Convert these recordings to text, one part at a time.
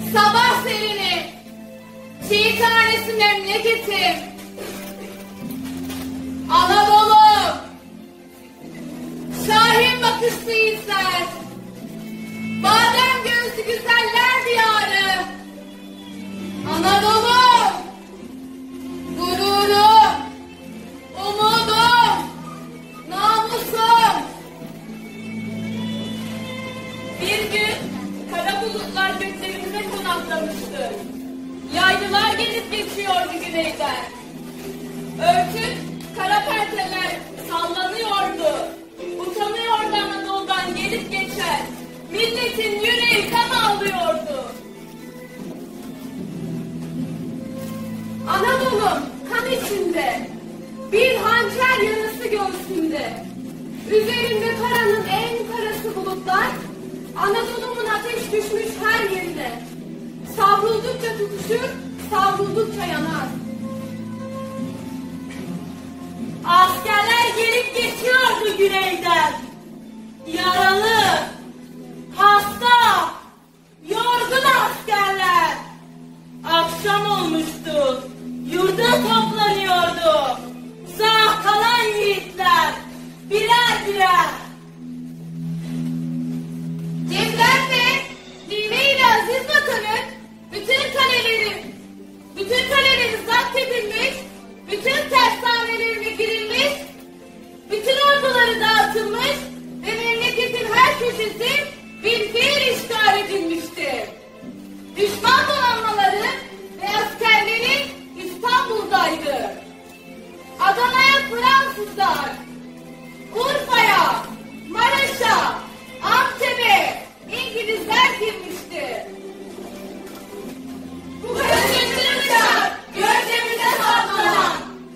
sabah serini, çiğ tanesi memleketim, Anadolu, şahin bakışlı yiğitler, badem gözlü güzeller diyarı, Anadolu, gururum, umudum, namusum. Bir gün kara bulutlar göklerimize konaklamıştı. Yaylılar gelip geçiyordu güneyden. Örtük kara perdeler sallanıyordu. Utanıyordu Anadolu'dan gelip geçen. Milletin yüreği kan ağlıyordu. Anadolu'm kan içinde, bir hançer yarası göğsünde. Üzerinde karanın en karası bulutlar, Anadolu'mun ateş düşmüş her yerine. Savruldukça tutuşur, savruldukça yanar. Askerler gelip geçiyordu güneyden. Yaralı, hasta, yorgun askerler. Akşam olmuştu, yurda toplanıyordu. Sağ kalan yiğitler, birer birer. Cemlerle, nimeyle aziz vatanın bütün kaleleri zapt edilmiş, bütün tersanelerine girilmiş, bütün orduları dağıtılmış ve memleketin her köşesi bir fiil işgal edilmişti. Düşman donanmaları ve askerleri İstanbul'daydı. Adana'ya Fransızlar, Urfa'ya, Maraş'a, Antep'e İngilizler girmişti. Bu gözlerimize saplanan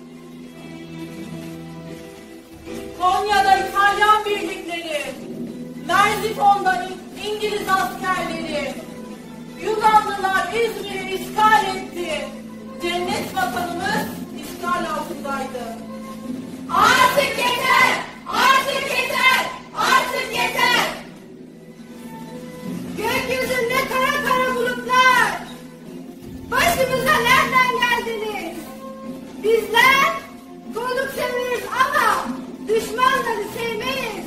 Konya'da İtalyan birlikleri, Merzifon'da İngiliz askerleri, Yunanlılar İzmir'i işgal etti. Cennet vatanımız işgal altındaydı. Artık yeter! Artık yeter! Artık yeter! Gökyüzünde kara kara bulutlar! Başımıza nereden geldiniz? Bizler konuk severiz ama düşmanları sevmeyiz.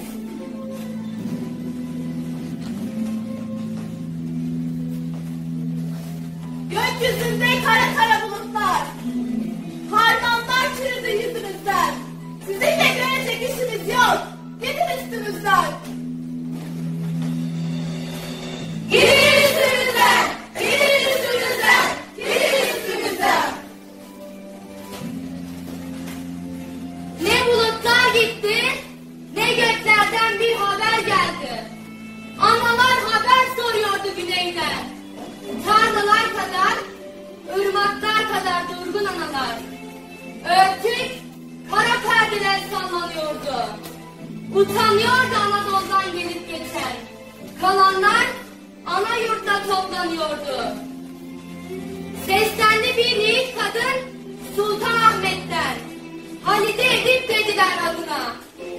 Gökyüzünde kara kara bulutlar! Harmanlar çürüdü yüzünüzden! Sizinle görecek işimiz yok! Gidin üstümüzden! Gidin üstümüzden! Gidin üstümüzden! Gidin üstümüzden! Ne bulutlar gitti, ne göklerden bir haber geldi. Analar haber soruyordu güneyden. Tarlalar kadar, ırmaklar kadar durgun analar. Örtük, kara perdeler sallanıyordu. Utanıyordu Anadolu'dan gelip geçen. Kalanlar ana yurtta toplanıyordu. Seslendi bir yiğit kadın Sultan Ahmet'ten. Halide Edip dediler adına.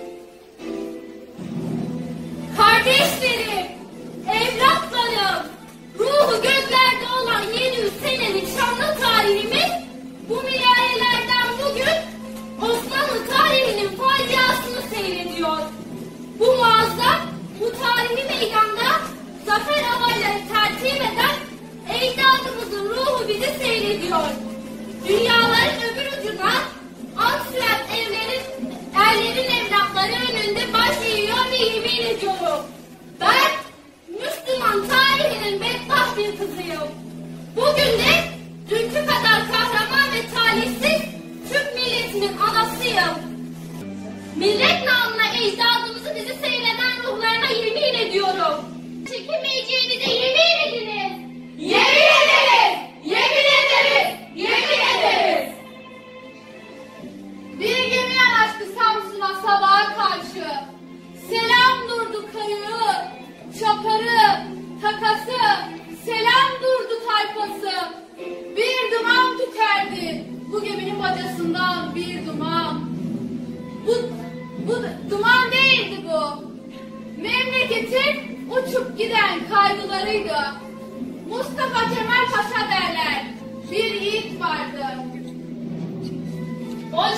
Kardeşlerim, evlatlarım, ruhu göklerde olan yeni senenin şanlı tarihimiz bu minarelerden bugün Osmanlı tarihinin faciasını seyrediyor. Bu muazzam, bu tarihi meydanda zafer havayları tertip eden ecdadımızın ruhu bizi seyrediyor. Dünyaların öbür ucuna Ansiyer erlerin evlatları önünde baş eğiyor ve yemin ediyorum. Ben Müslüman tarihinin bedbaht bir kızıyım. Bugün de dünkü kadar kahraman ve talihsiz Türk milletinin anasıyım. Millet namına ecdadımızı bizi seyreden ruhlarına yemin ediyorum. Çekemeyeceğinize yemin ediniz. Yemin ederiz! Yemin ederiz! Yemin ederiz!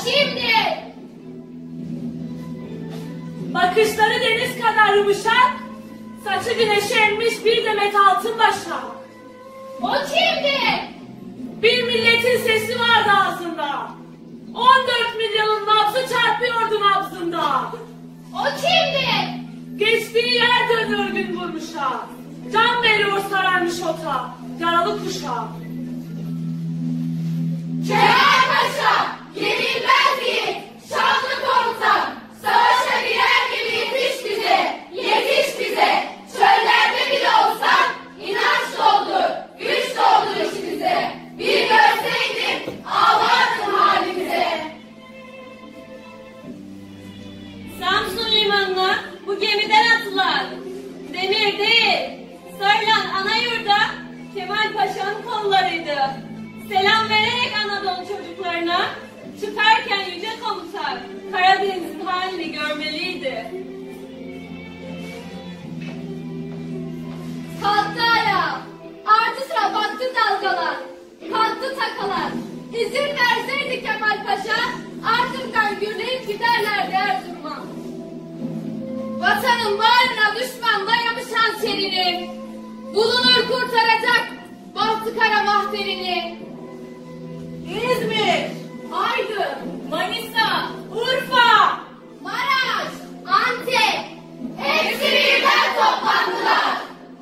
kimdir? Bakışları deniz kadar yumuşak, saçı güneşe emmiş bir demet altın başak. O kimdir? Bir milletin sesi vardı ağzında. 14 milyonun nabzı çarpıyordu nabzında. O kimdir? Geçtiği yer dönüyor gün vurmuşa. Can veriyor sararmış ota, yaralı kuşa. Kemal Paşa, yenilmez yiğit, şanlı komutan, savaşa girer gibi yetiş bize, yetiş bize. Çöllerde bile olsan, inanç doldur, güç doldur içimize. Bir görseydin, ağlardın halimize. Samsun limanına bu gemiden atılan demir değil, sarılan ana yurda Kemal Paşa'nın kollarıydı. Selam vererek Anadolu çocuklarına çıkarken yüce komutan Karadeniz'in halini görmeliydi. Kalktı ayağa, ardı sıra baktı dalgalar, kalktı takalar. İzin verseydi Kemal Paşa, ardından gürleyip giderlerdi Erzurum'a. Vatanın bağrına düşman dayamış hançerini, bulunur kurtaracak bahtı kara mahterini. İzmir, Aydın, Manisa, Urfa. Maraş, Antep, hepsi birden toplandılar.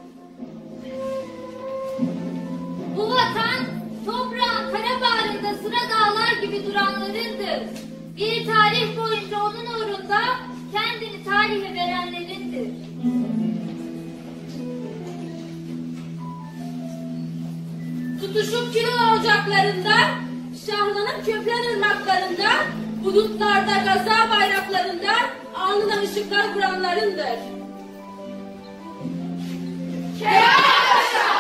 Bu vatan, toprağın kara bağrında sıra dağlar gibi duranlarındır. Bir tarih boyunca onun uğrunda kendini tarihe verenlerindir. Tutuşup kilon ocaklarında, şahlanıp köprü ırmaklarında, bulutlarda gaza bayraklarında alnına ışıklar vuranlarındır. Kemal Paşa!